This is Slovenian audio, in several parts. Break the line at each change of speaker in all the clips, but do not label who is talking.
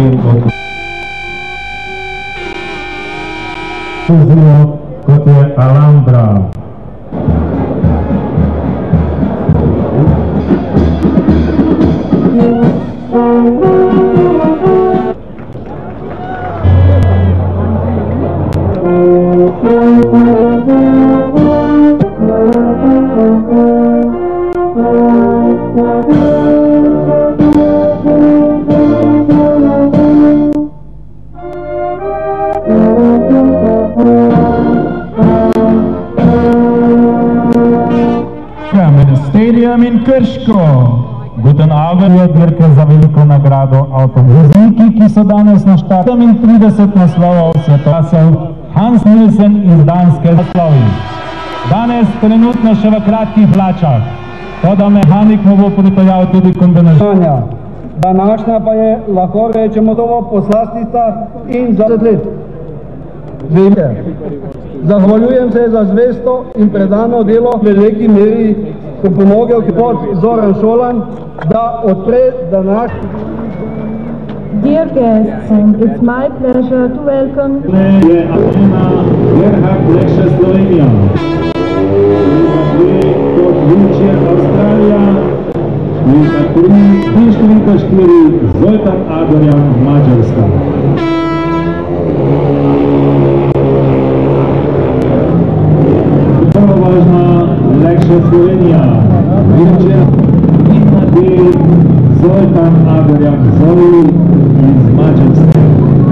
Vladimir kot je Alhambra.
Stadium in Krško. Guten Abend je dirka za veliko nagrado avtovozniki, ki so danes na štartu. 37 naslovov svetovcev Hans Nielsen iz Danske naslovi. Danes trenutno še v kratkih hlačah, toda mehanik mu bo pripeljal tudi kombinacijo.
Današnja pa je, lahko rečemo, to poslastica in za let. Zahvaljujem se za zvesto in predano delo v veliki meri, ko pomogel kot Zoran Šolan, da odpre današnji.
Dear guests, it's my pleasure to welcome
Gerhard Lekše Slovenija. Kot Vučje Avstralija. In za 3-4 Zoltan Adorjan Mađarska. Prvo važna Lekše Slovenija. Vučje in na D Zoltan Adorjan Zoli iz Mađarske.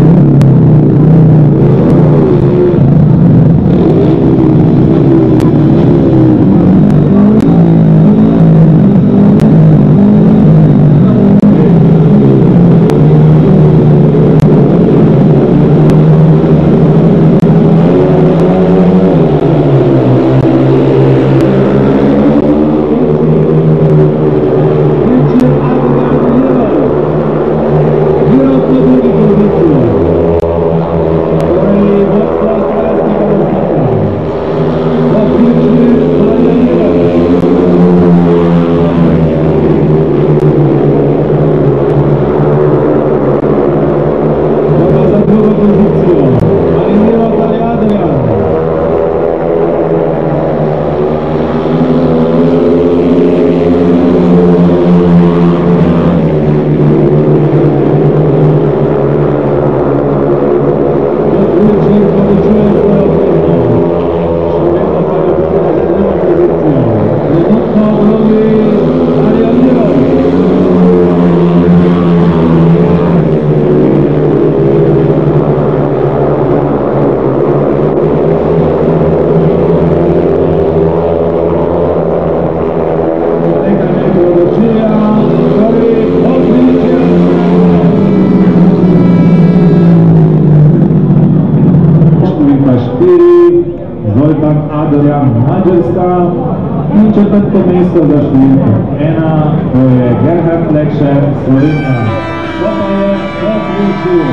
Zoltan Adorjan Mađarska in četrto mesto za številko 1, to je Gerhard Lekše Slovenija. To pa je odličil.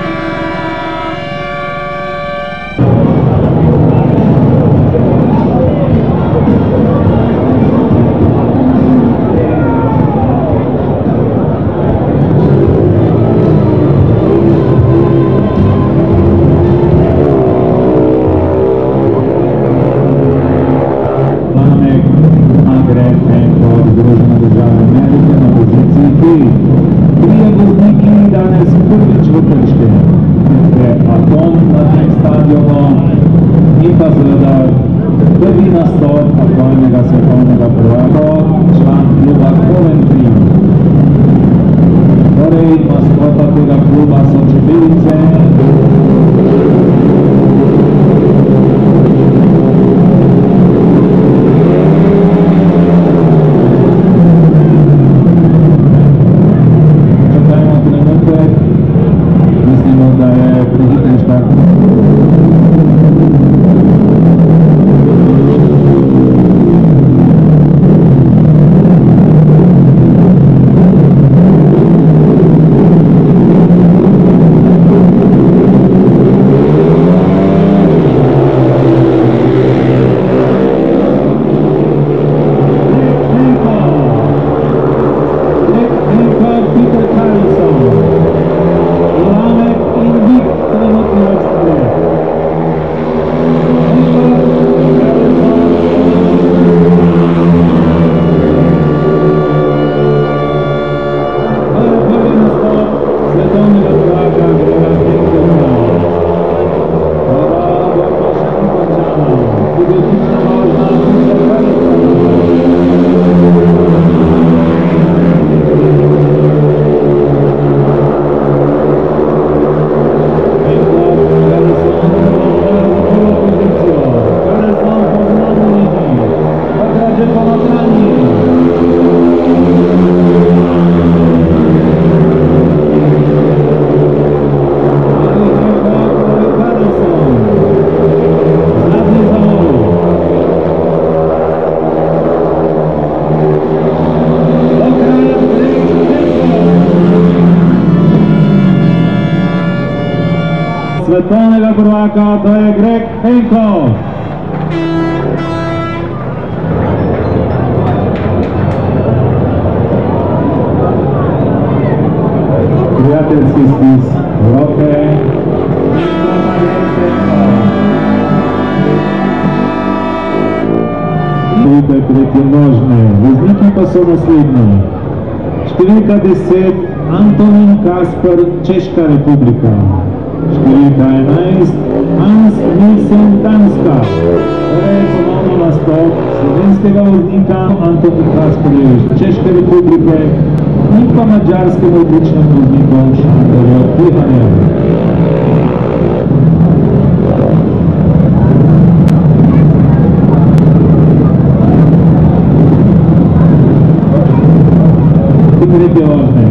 In pa seveda prvi nastop aktualnega svetovnega prvaka, član kluba Coventry. Torej, maskota tega kluba so čebelice. Čakajmo trenutek, mislimo, da je prehiten štart. svetovnega prvaka, to je Greg Henkov. Prijateljski stis roke. Tukaj tretje nožne, vozniki pa so naslednji. Številka 10, Antonin Kasper, Češka republika. Številka 11, Hans Nielsen, Danska. Torej ponovno nastop slovenskega voznika Antonin Kasperja iz Češke republike in pa mađarskega odličnega voznika Šanterja Plihanja. Tretje vožnje.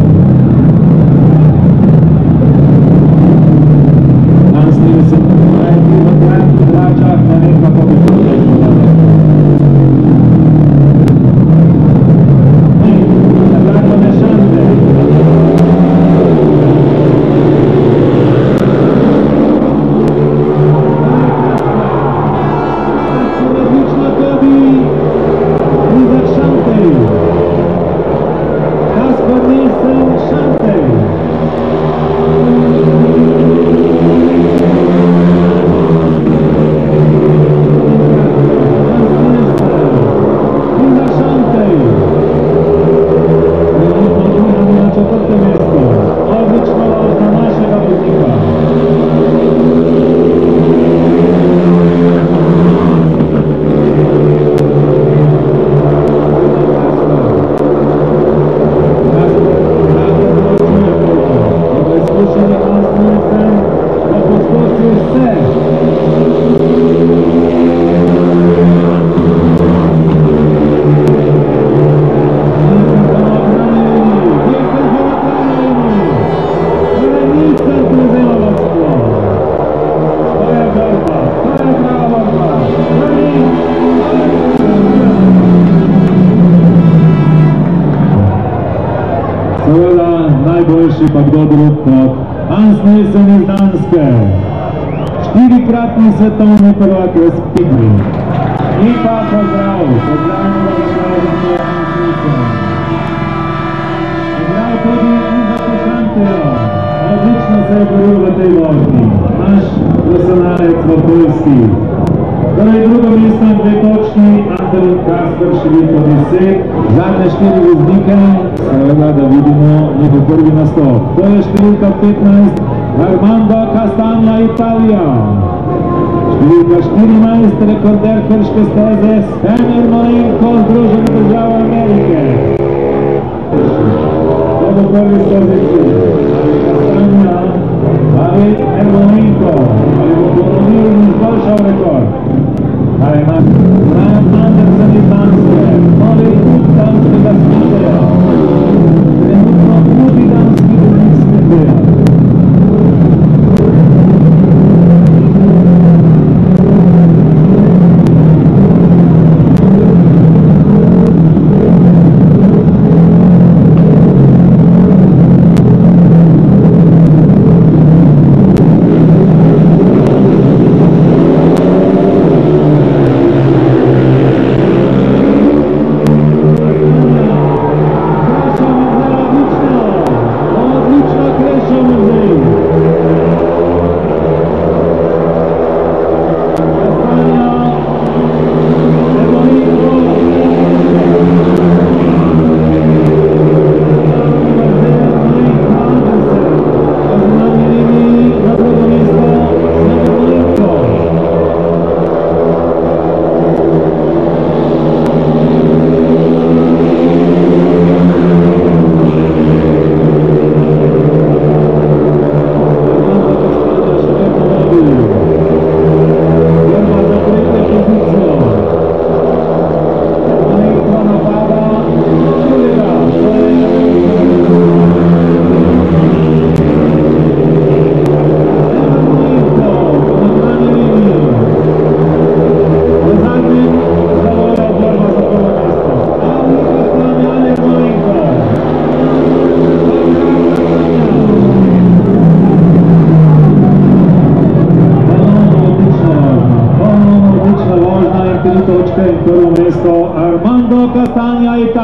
Hans Nielsen, v kratkih dračah, ne vem kako bi to rešil dalje. Zagrado ne Šante. Odlična Tobi, Izak Šantej. Kasper Nielsen, Šantej. Izak Šantej. Trenutno na četvrtem mjestu. Odlična vožnja našega voznika. Seveda najboljši pa kdo drug kot Hans Nielsen iz Danske, štirikratni svetovni prvak v Speedway. In pa pozdrav, pozdravimo ga pravilno Hans Nielsen. Pozdrav tudi Izaku Šanteju, odlično se je boril v tej vožnji, naš profesionalec v Poljski. Torej drugo mesto in 2 točki, Antonin Kasper, številka 10, zadnje 4 voznike, seveda da vidimo njegov prvi nastop. To je številka 15, Armando Castagna, Italija. Številka 14, rekorder Krške steze, Stan Ermolenko, Združene države Amerike. To bo prvi stoznici, Castagna, ali Ermolenko, ali bo ponovil in izboljšal rekord. Ali naš Brian Andersen iz Danske, novi klub danskega Speedwaya. Trenutno drugi danski voznik Speedwaya.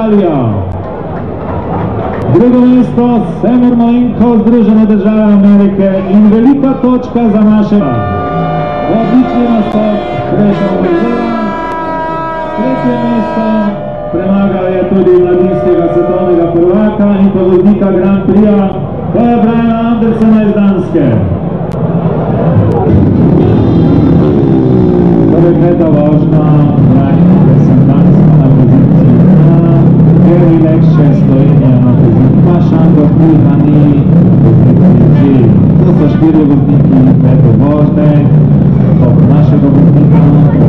Italija. Drugo mesto Severnoinko, Združene države Amerike in velika točka za našega. Odlični nastop Krešo Brzela. Tretje mesto premagal je tudi mladinskega svetovnega prvaka in povodnika Grand Prix-a, to je Briana Andersena iz Danske. Torej peta vožnja, Brian Andersen Danska na poziciji 2, Gary Lekše Slovenija na poziciji 2, Šandor Tihani na poziciji 3. To so 4 vozniki pete vožnje, top našega voznika,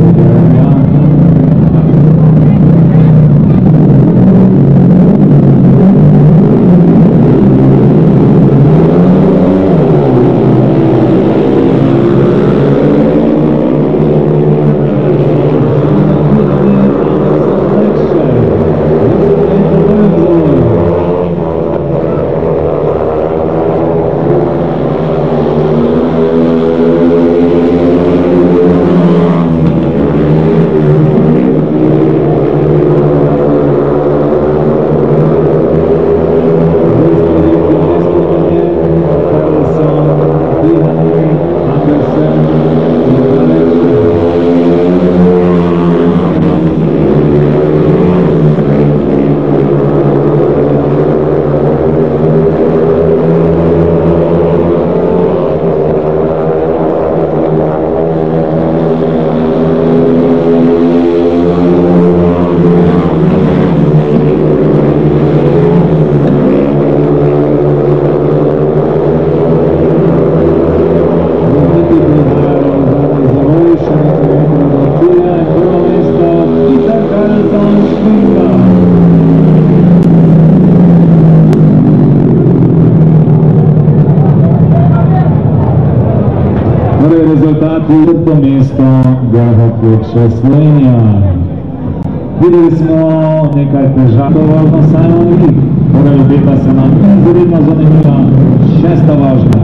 Četvrto mesto Gerhard Lekše Slovenija. Videli smo nekaj težav, vožnja Simon Lee, torej obeta se nam izredno zanimiva šesta vožnja.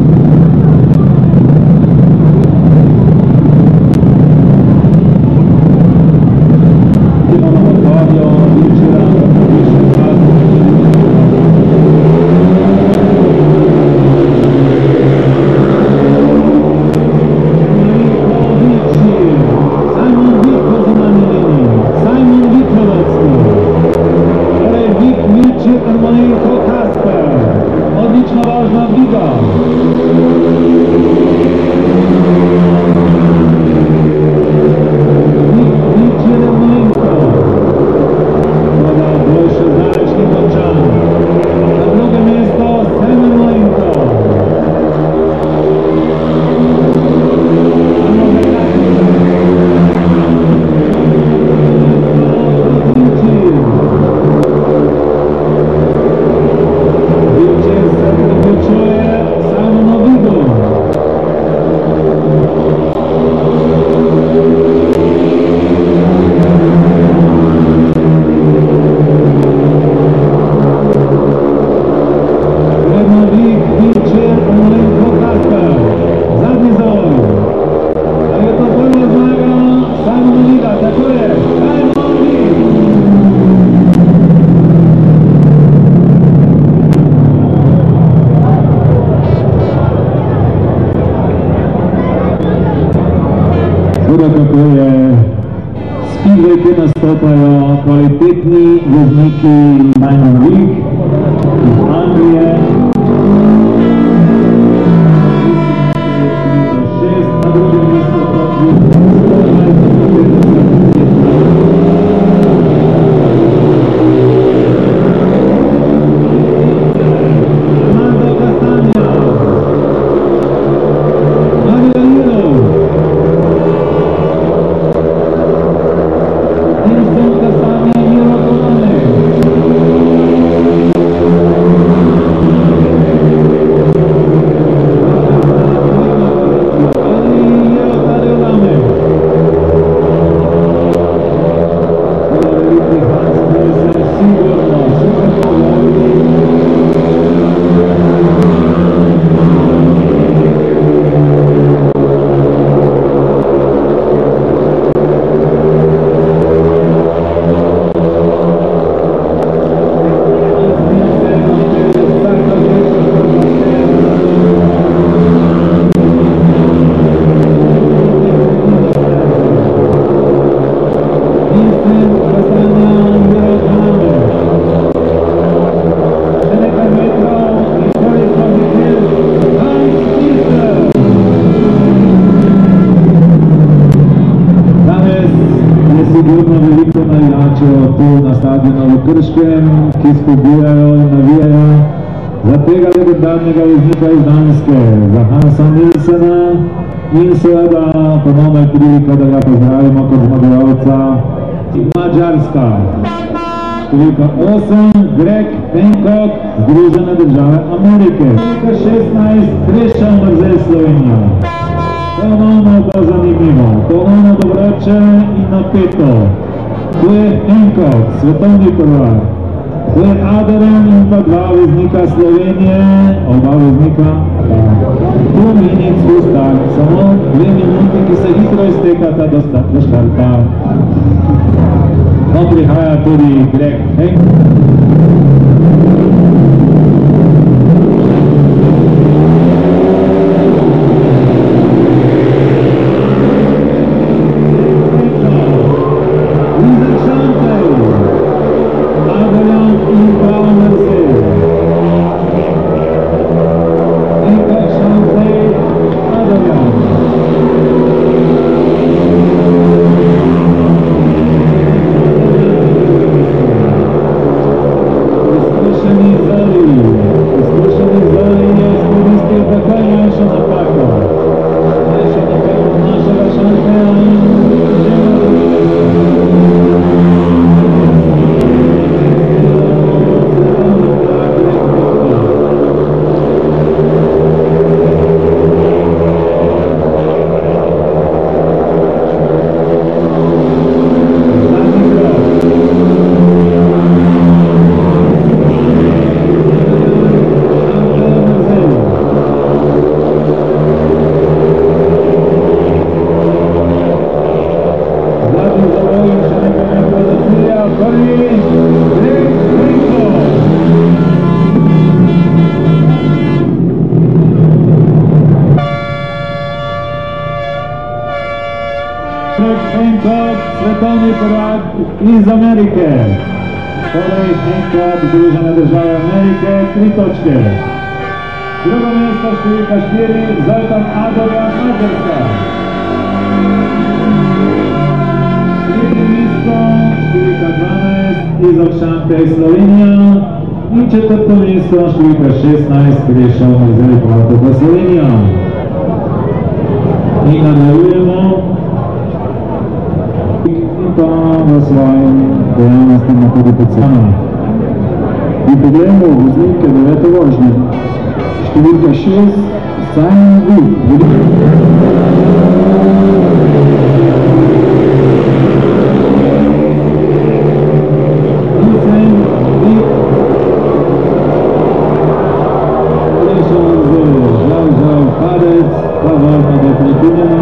Imamo motorjo, Vičera, Vičera, odlična vožnja Viga. Kako je speedway, ki nastopajo kvalitetni vozniki Simon Lee iz Anglije. 6 na drugem mestu Armando Castagna, Mario Hiro, Castagna, Miro Comane. tu na stadionu v Krškem, ki spodbujajo in navijajo za tega legendarnega voznika iz Danske, za Hansa Nilsena in seveda ponovno je prilika, da ga pozdravimo kot zmagovalca Mađarska. Številka 8, Greg Hancock, Združene države Amerike. Številka 16, Krešan Mrzel, Slovenija. Ponovno bo zanimivo, ponovno dobroče in napeto. Tu je Hancock, svetovni prvak. Tu je Adrian in pa dva veznika Slovenije, oba veznika. Tu Minic Hustak, samo 2 minuti, ki se hitro iztekata do štarta. No, prihaja tudi Greg Hancock. Svetovni prvak iz Amerike. Torej, Hancock, Združene države Amerike, 3 točke. Drugo mesto, številka 4, Zoltan Adorjan, Mađarska. Tretje mesto, številka 12, Izok Šantej, Slovenija. In četvrto mesto, številka 16, Krešan Mrzel, prav tako Slovenija. In nadaljujemo. Pa v svojim dejavnosti ima tudi podcena. In poglejmo voznike 9. vožnje. Številka 6, Simon Wood. Žal padec, pa vožnja definitivna.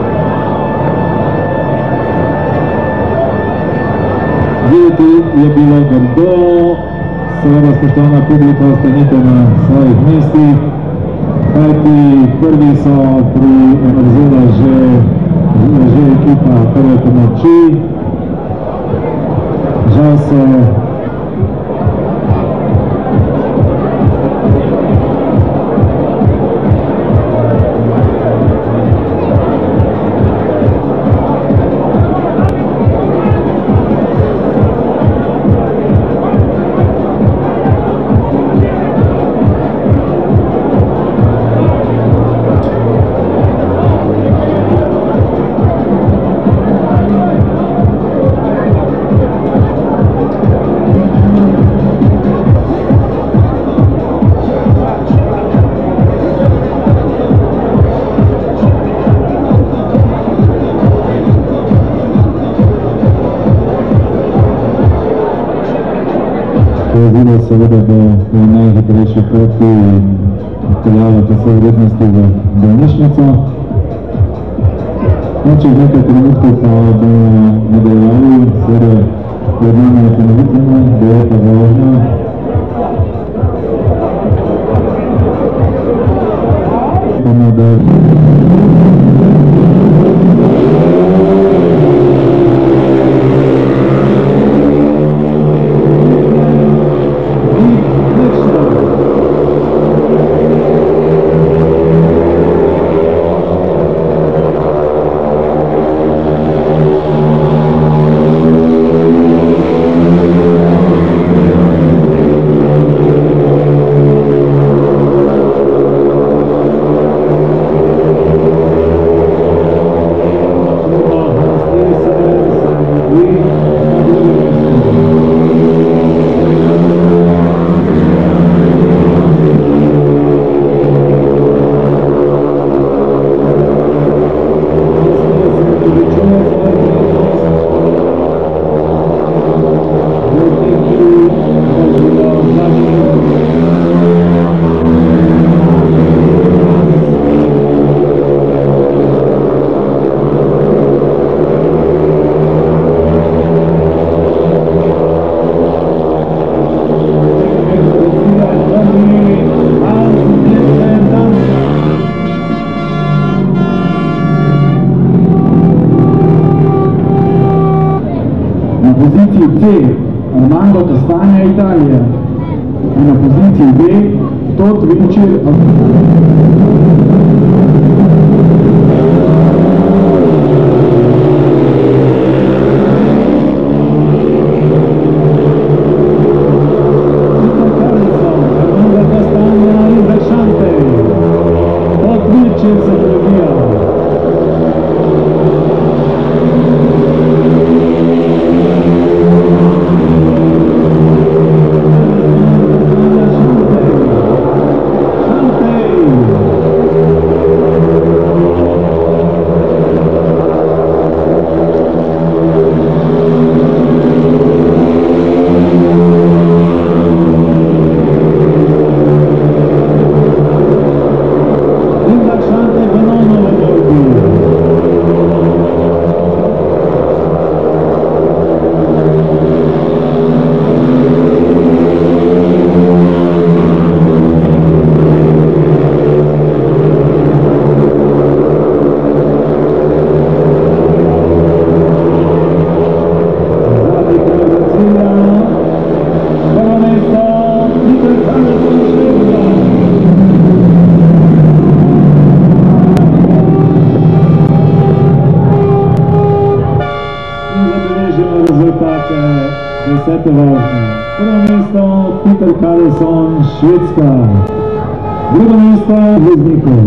Videti je bilo grdo, seveda spoštovana publika, ostanite na svojih mestih, kajti prvi so pri Mrzela že ekipa prve pomoči. Žal se vozilo seveda bo v najhitrejši poti peljalo po svoje vrednosti v bolnišnico. Čez nekaj trenutkov pa bomo nadaljevali, seveda pred nami je ponovitvena 9. vožnja. Bomo da C. Armando Castagna, Italija. In na poziciji B. Tot Vinčir. Desete vožnje. Prvo mesto Peter Karlsson, Švedska. Drugo mesto Voznikov.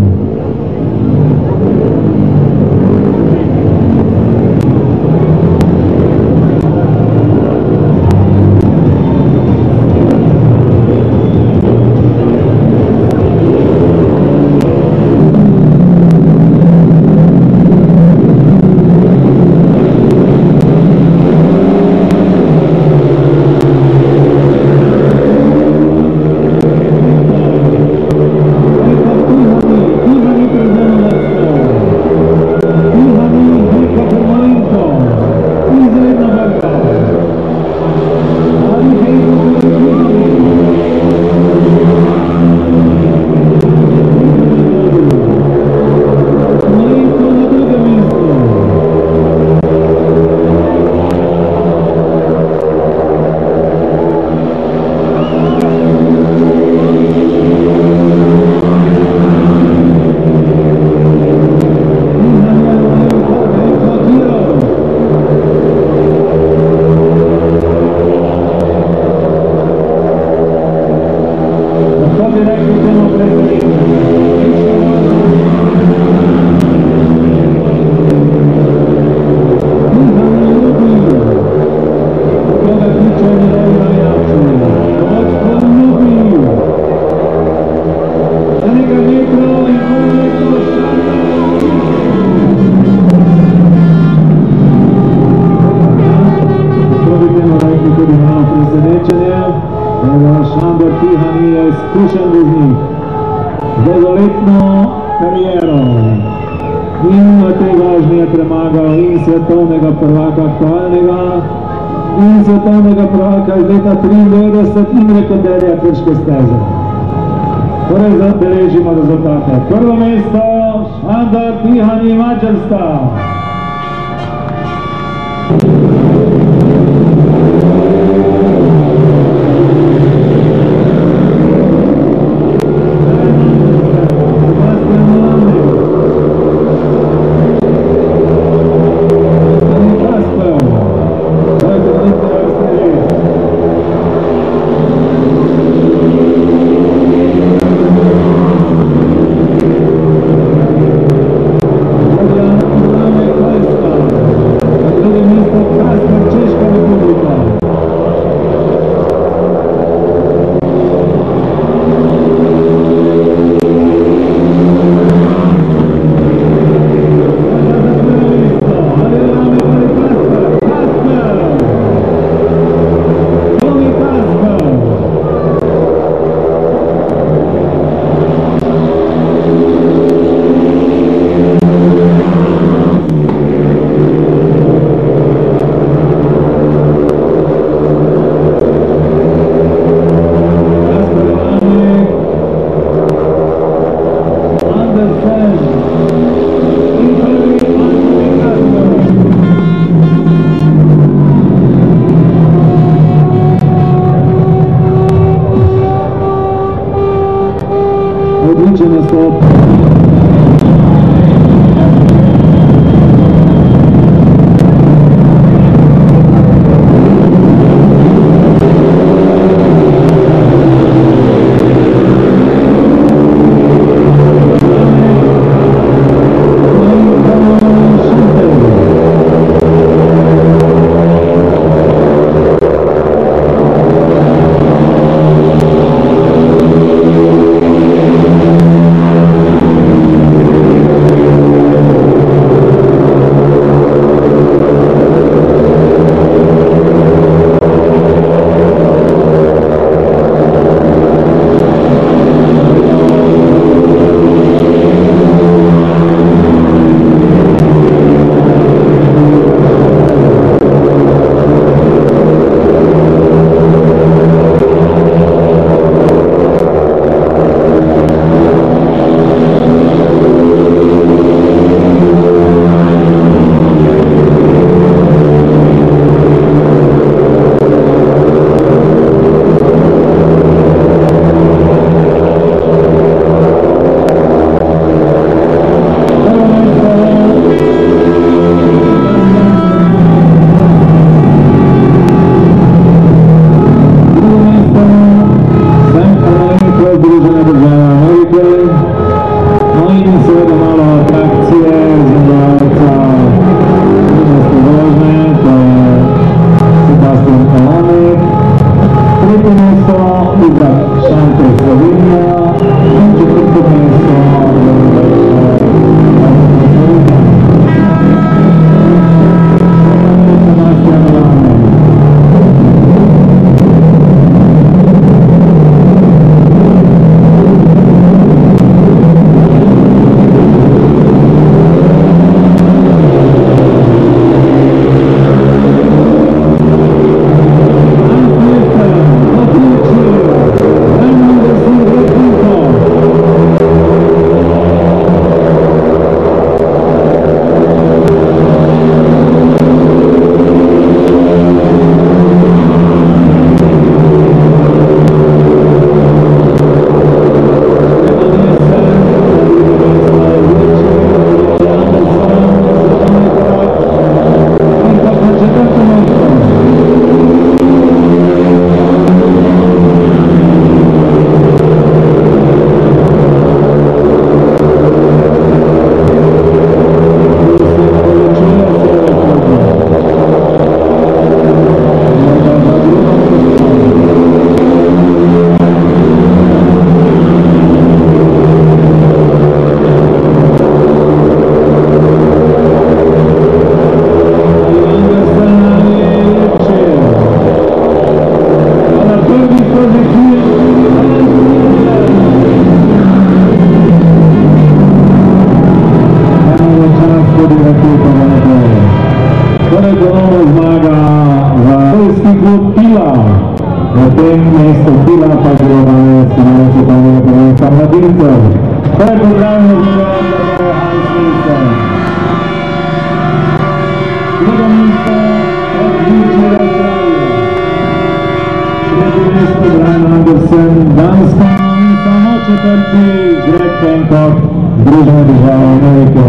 Šandor Tihani je izkušen voznik z dolgoletno kariero in v tej vožnji je premagal in svetovnega prvaka aktualnega in svetovnega prvaka iz leta 1993 in rekorderja Krške steze. Torej zabeležimo rezultate. Prvo mesto Šandor Tihani, Mađarska. Torej ponovno zmaga za poljski klub Pila. Na tem mestu Pila pa je bilo danes finalno svetovnega prvenstva mladincev. Torej pozdravljamo zmagovalca Hans Nielsen. Drugo mesto od Virgil Australije. Tretje mesto Brian Anderson, Danska in samo četvrti Greg Hancock, Združene države Amerike.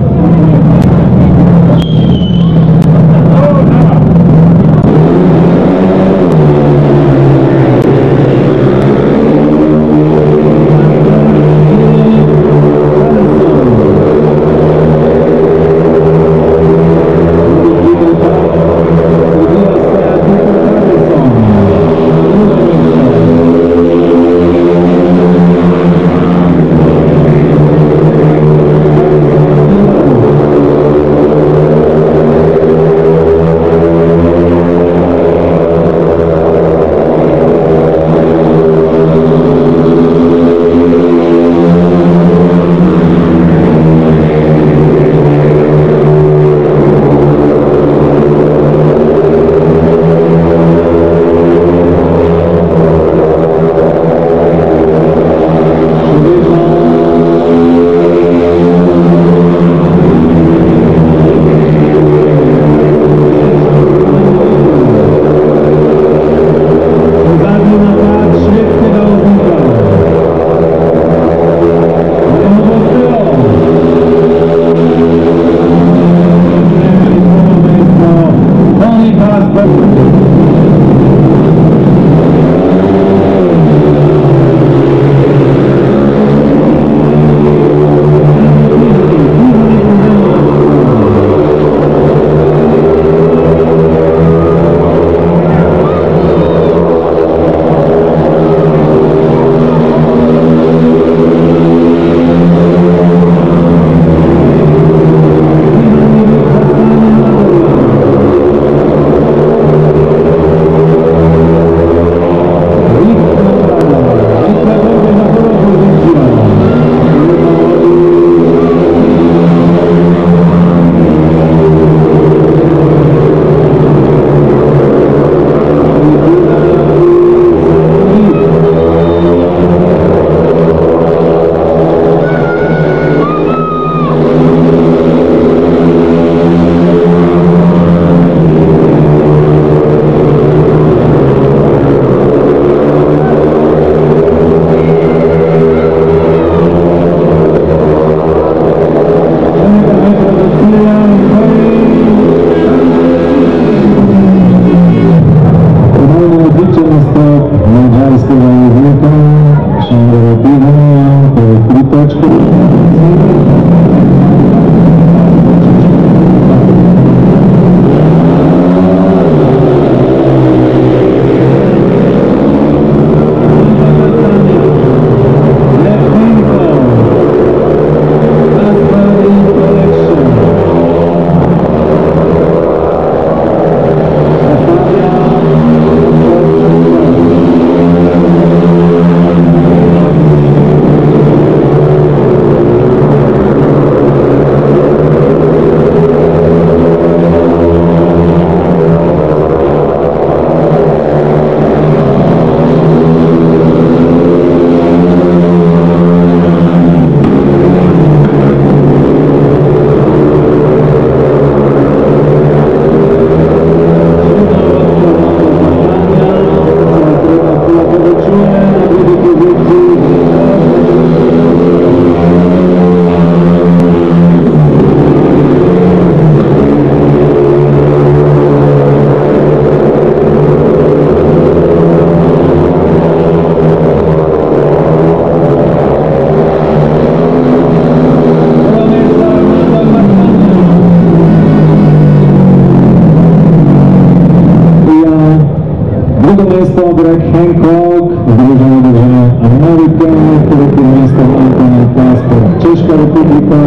Greg Hancock, Združene države Amerike, tretje mesto Antonin Kasper, Češka republika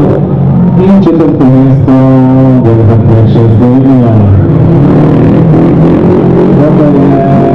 in četvrto mesto Gerhard Mekšer, Slovenija. Dobar je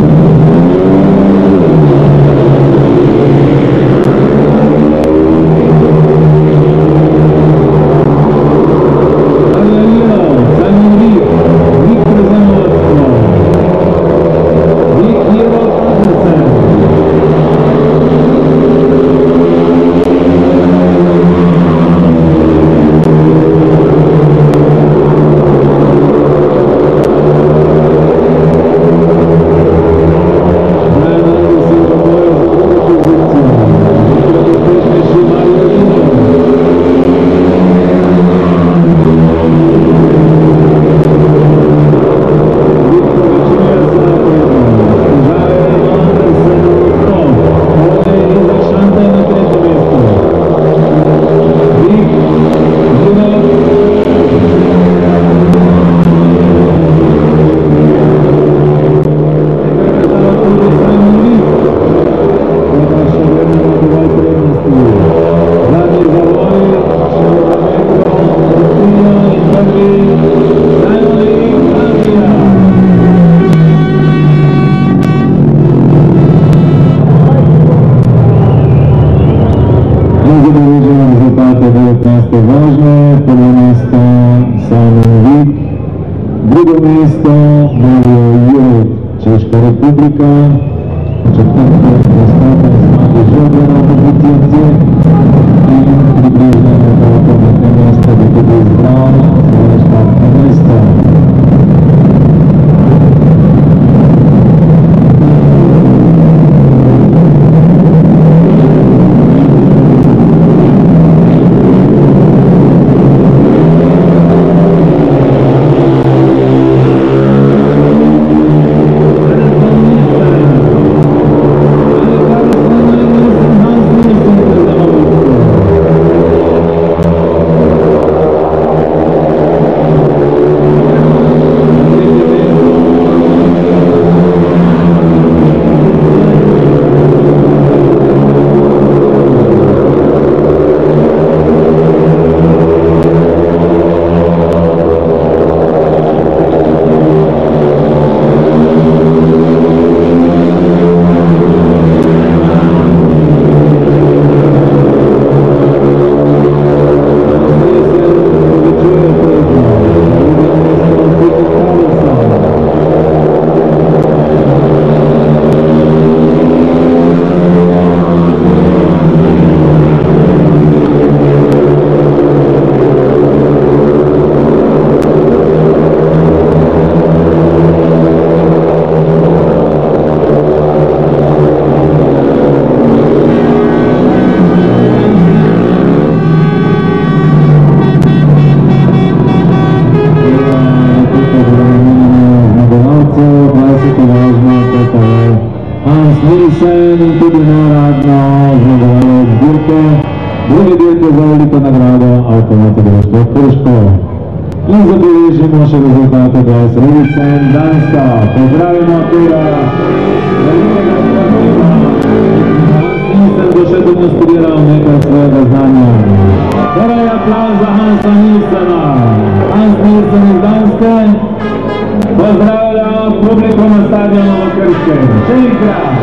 Drugo mesto Mario Jurek, Češka republika. Četvrto nastopa zmage žoga na poziciji C in približno na to mesto bi tudi izbral svoje štartno mesto. In tudi neuradno zmagovalec dirke, druge dirke za veliko nagrado Avtomoto-društvo Krško. In zabeležimo še rezultate 20 Revicen Danska. Pozdravimo tega velikega športnika. Nisem do še demonstriral nekaj svojega znanja. Torej aplauz za Hansa Nilsena. Hans Nilsen iz Danske pozdravlja publiko na stadionu v Krškem. Še enkrat.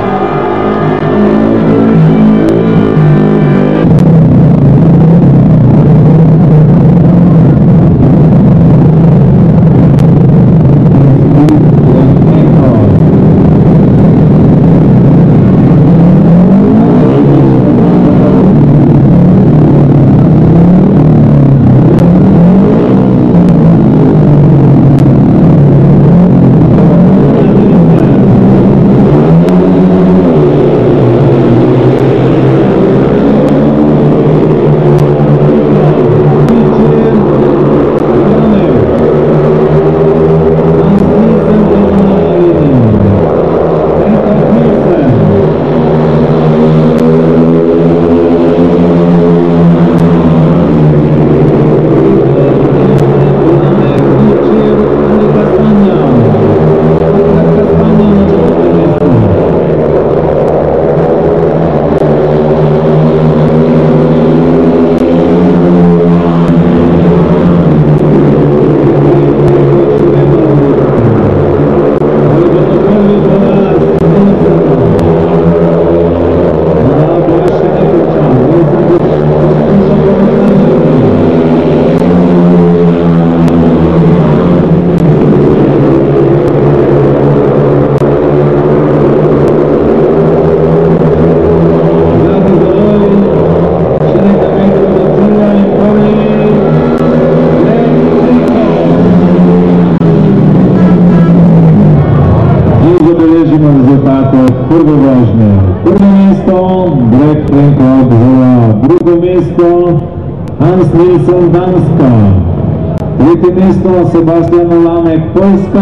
podatek prve vožnje. Prvo mesto Greg Krenko Bzola, drugo mesto Hans Nilsson Danska, tretje mesto Sebastian Olamek Poljska,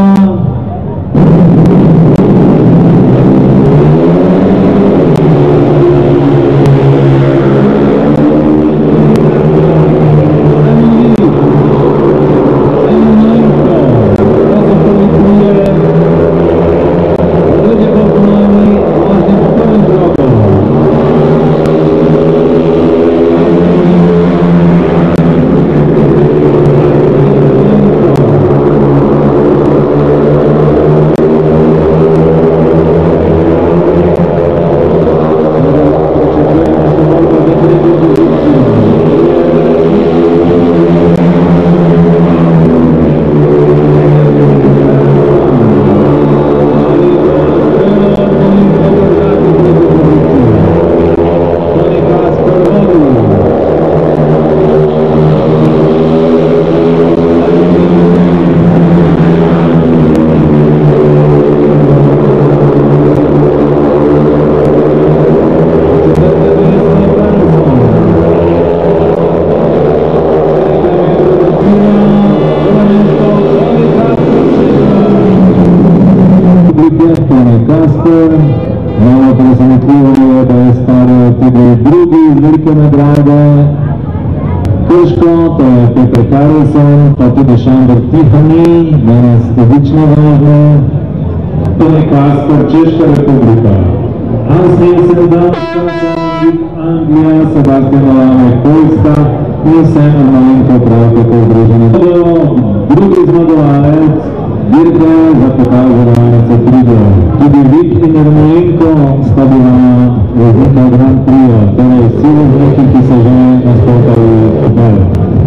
Malo presenetljivo je, da je staro tudi drugi iz velike nagrade Krško, to je Peter Karlsson, pa tudi Šandor Tihani, danes odlične vožnje. Toni Kasper, Češka republika. Hans Nielsen, Danska, Anglija, Sebastian Olamek, Poljska in Simon Malenko, prav tako združeni. Drugi zmagovalec dirke za pokal zavajalnice Triglav. Tudi Vik in Ermolenko sta bila voznika Grand Prix-a, torej vsi vozniki, ki so že nastopali zdaj.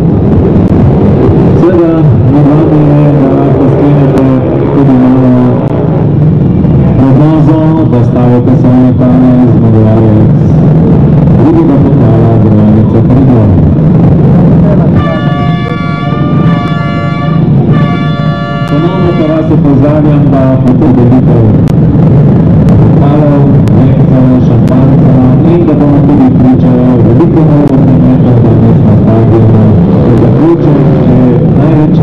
Seveda, navadno je, da lahko sklenete tudi malo prognozo, da stavite sami tam zmagovalec drugega pokala zavajalnice Triglav. Ponovno pa vas pozdravljam, da potrebujete palov, nekaj šampanca in da bomo tudi pričali veliko novosti nekaj, da nismo stavljeno zaključek, če je največji.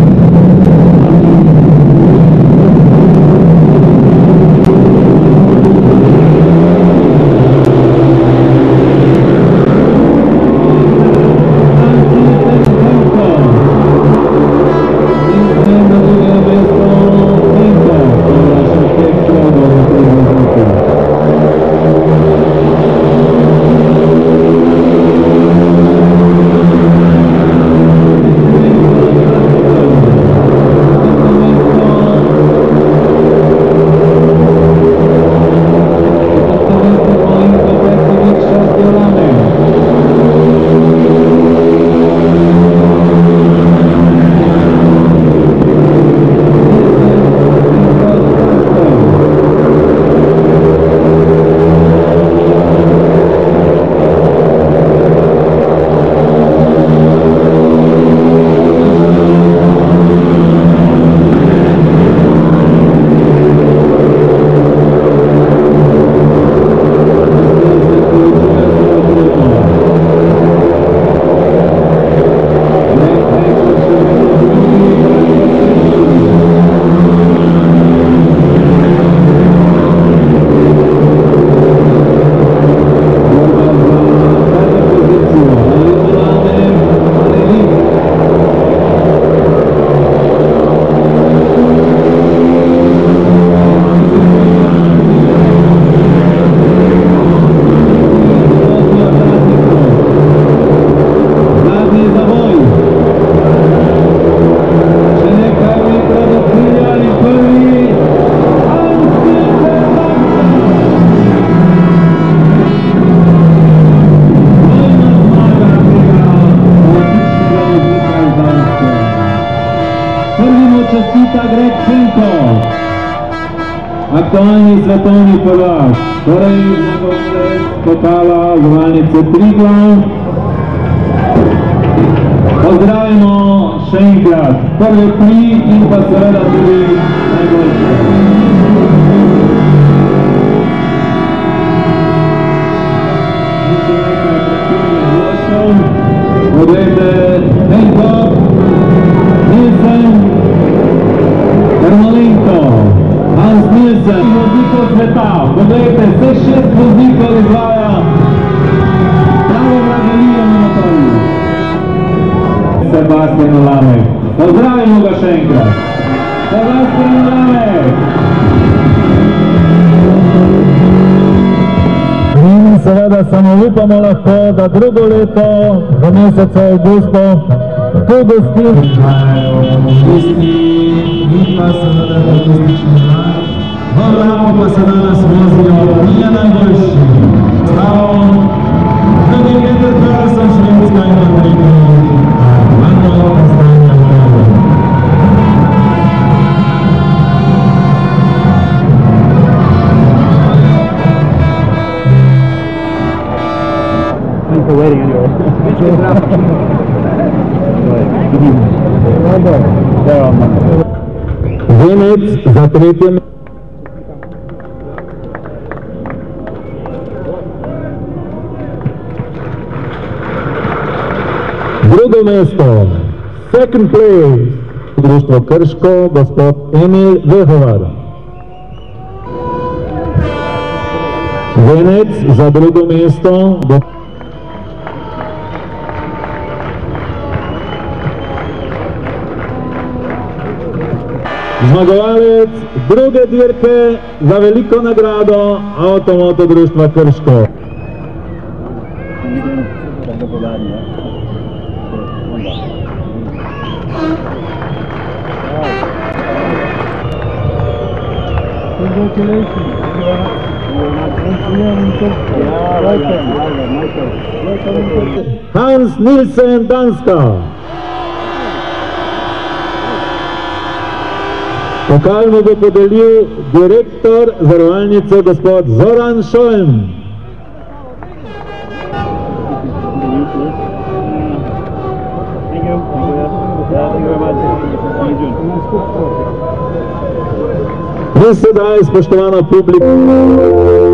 Aktualni svetovni prvak, torej zmagovalec pokala zavajalnice Triglav. Pozdravimo še enkrat prve tri in pa seveda tudi najboljše. poglejte, vse 6 voznikov izvaja pravo gradalijo na motorju. Sebastian Lamek. Pozdravimo ga še enkrat. Sebastian Lamek.
In seveda samo upamo lahko, da drugo leto v mesecu avgustu tu gosti. Pa seveda logistični dan. V Vlamu pa se danes vozijo nije najboljši. Stavo, drugi Peter Karlsson, Švedska in na tretji Armando Castagna Motor.
Thanks for waiting anyway.
Venec za tretje mesto. Drugo mesto, second place, društvo Krško, gospod Emil Vehovar. Venec za drugo mesto. Zmagovalec druge dirke za veliko nagrado Avtomoto društva Krško. Hans Nielsen, Danska. Pokal mu bo podelil direktor zavarovalnice gospod Zoran Šolm. In sedaj, spoštovana publika.